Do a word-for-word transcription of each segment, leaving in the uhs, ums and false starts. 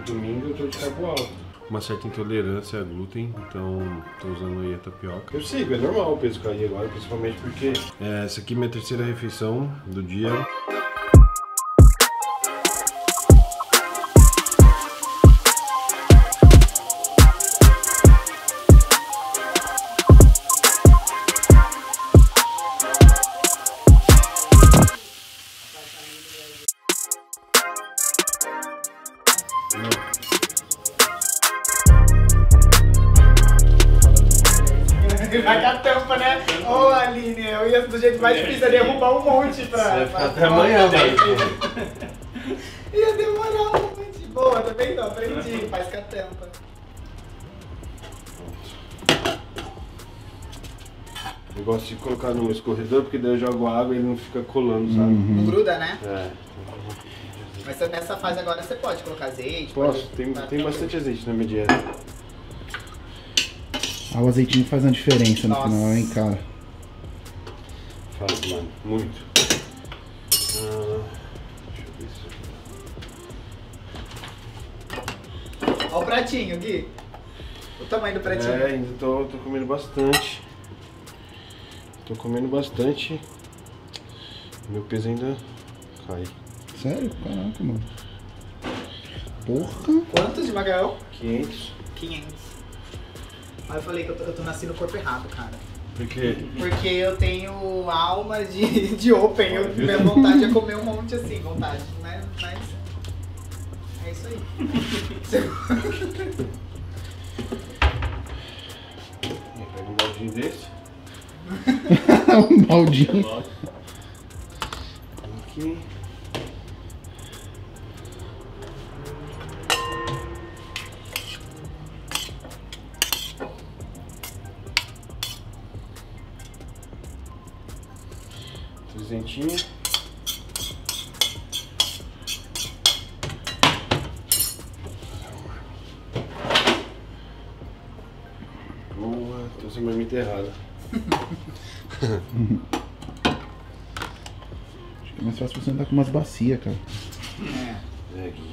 domingo eu tô de carbo alto. Uma certa intolerância a glúten, então tô usando aí a tapioca. Eu sigo, é normal o peso cair agora, principalmente porque é, essa aqui é minha terceira refeição do dia. Vai com a tampa, né? Ô, oh, Aline, eu ia do jeito mais difícil, eu ia derrubar um monte pra... Você vai ficar até amanhã, velho. Ia demorar um monte. Boa, tá vendo? Aprendi, faz com a tampa. Eu gosto de colocar no escorredor, porque daí eu jogo água e ele não fica colando, sabe? Uhum. Não gruda, né? É. Mas nessa fase agora você pode colocar azeite? Posso, pode... tem, tá, tem tá bastante tudo. azeite na minha dieta. Ah, o azeitinho faz uma diferença no Nossa. final, hein, cara? Faz, mano, muito. Ah, deixa eu ver isso aqui. Olha o pratinho, Gui. O tamanho do pratinho. É, ainda tô, tô comendo bastante. Tô comendo bastante. Meu peso ainda cai. Sério? Caraca, mano. Porra. Quantos de macarrão? quinhentos. quinhentos. Aí eu falei que eu tô, eu tô nascendo no corpo errado, cara. Por quê? Porque eu tenho alma de, de open, eu, minha vontade é comer um monte assim, vontade, né? Mas é isso aí. Pega um baldinho desse. Um baldinho. Aqui. Trezentinho. Boa, tô sem marmita errada. Acho que é mais fácil você andar com umas bacias, cara. É. É aqui.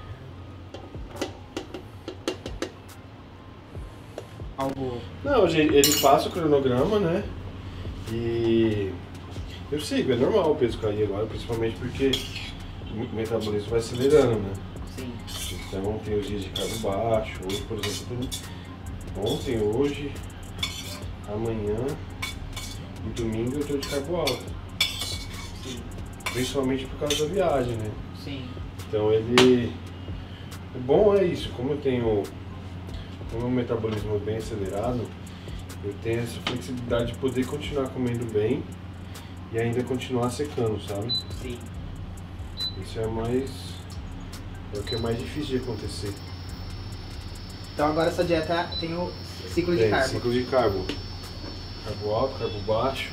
Algo. Não, ele ele passa o cronograma, né? E eu sigo, é normal o peso cair agora, principalmente porque o metabolismo vai acelerando, né? Sim. Então tem os dias de carbo baixo, hoje por exemplo, ontem, hoje, amanhã e domingo eu tô de carbo alto. Sim. Principalmente por causa da viagem, né? Sim. Então ele... O bom é isso, como eu tenho... Como o meu metabolismo é bem acelerado, eu tenho essa flexibilidade de poder continuar comendo bem e ainda continuar secando, sabe? Sim. Isso é mais... é o que é mais difícil de acontecer. Então agora essa dieta tem o ciclo de Tem carbo. ciclo de carbo. Carbo alto, carbo baixo.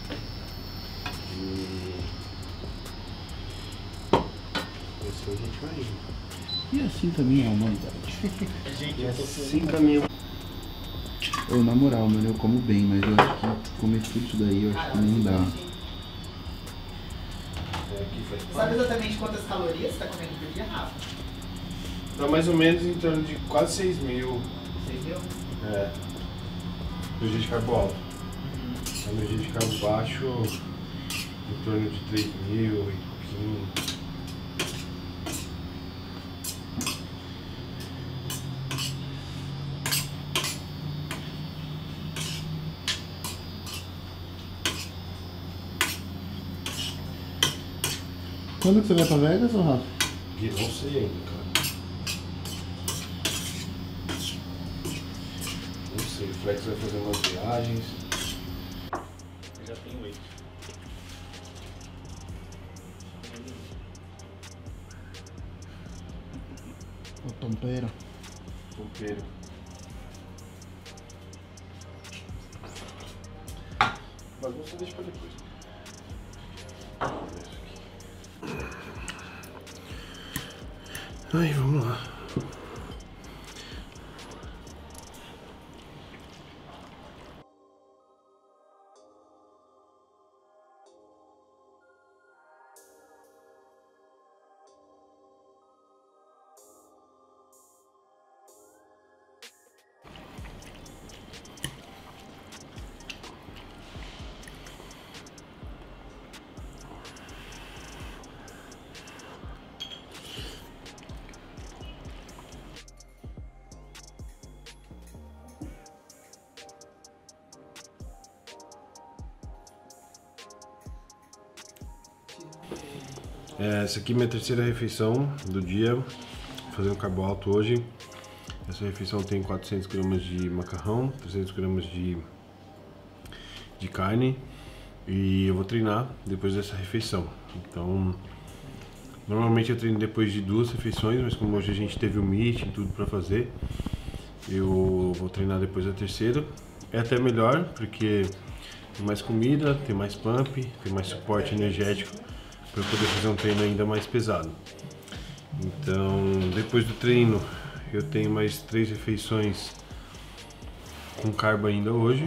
E... assim a gente vai indo. E assim também é a humanidade. Gente, E eu tô assim caminhamos. Eu, na moral, mano, eu como bem, mas eu acho que comer tudo isso daí, eu acho que não dá. É, aqui faz Sabe parte. exatamente quantas calorias você tá comendo por dia, Rafa? Dá mais ou menos em torno de quase seis mil. Você viu? É. No dia de carbo alto. Aí no dia de carbo baixo, em torno de três mil e pouquinho. Quando que você vai pra Vegas, ô Rafa? E não sei ainda, cara. Não sei, o Flex vai fazer umas viagens. Eu já tenho oito. Ô, tompeira. Pompeiro. Bagunça deixa pra depois. Ai, vamos lá. É, essa aqui é minha terceira refeição do dia, fazendo carbo alto hoje. Essa refeição tem quatrocentas gramas de macarrão, trezentas gramas de, de carne e eu vou treinar depois dessa refeição. Então, normalmente eu treino depois de duas refeições, mas como hoje a gente teve o meet e tudo pra fazer, eu vou treinar depois da terceira. É até melhor, porque tem mais comida, tem mais pump, tem mais suporte energético para eu poder fazer um treino ainda mais pesado. Então, depois do treino, eu tenho mais três refeições com carbo ainda hoje,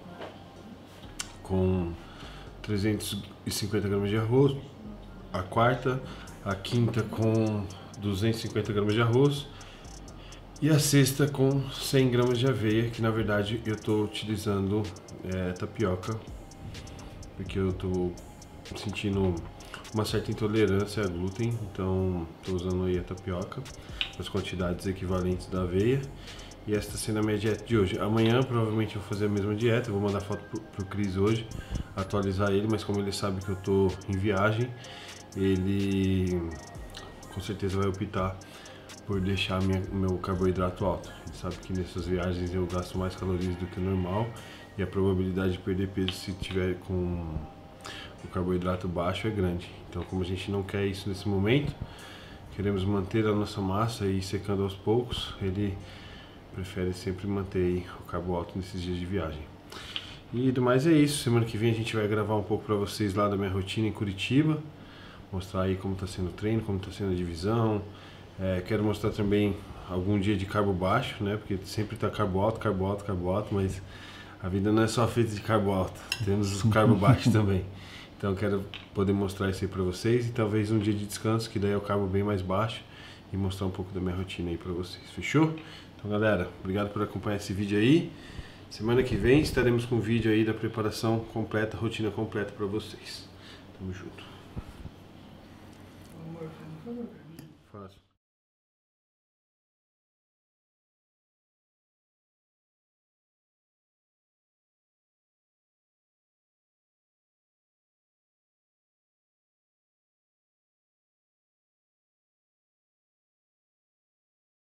com trezentos e cinquenta gramas de arroz, a quarta, a quinta com duzentos e cinquenta gramas de arroz e a sexta com cem gramas de aveia, que na verdade eu estou utilizando é, tapioca, porque eu estou sentindo uma certa intolerância a glúten, então estou usando aí a tapioca, as quantidades equivalentes da aveia. E esta está sendo a minha dieta de hoje. Amanhã provavelmente eu vou fazer a mesma dieta, eu vou mandar foto pro, pro Cris hoje, atualizar ele, mas como ele sabe que eu estou em viagem, ele com certeza vai optar por deixar minha, meu carboidrato alto. Ele sabe que nessas viagens eu gasto mais calorias do que o normal e a probabilidade de perder peso se tiver com o carboidrato baixo é grande. Então, como a gente não quer isso nesse momento, queremos manter a nossa massa e ir secando aos poucos, ele prefere sempre manter aí o carbo alto nesses dias de viagem. E do mais é isso. Semana que vem a gente vai gravar um pouco para vocês lá da minha rotina em Curitiba, mostrar aí como está sendo o treino, como está sendo a divisão. É, quero mostrar também algum dia de carbo baixo, né? Porque sempre está carbo alto, carbo alto, carbo alto, mas a vida não é só feita de carbo alto, temos o carbo baixo também. Então eu quero poder mostrar isso aí pra vocês e talvez um dia de descanso, que daí eu carbo bem mais baixo, e mostrar um pouco da minha rotina aí pra vocês, fechou? Então galera, obrigado por acompanhar esse vídeo aí. Semana que vem estaremos com um vídeo aí da preparação completa, rotina completa pra vocês. Tamo junto. Amor, por favor. Fácil.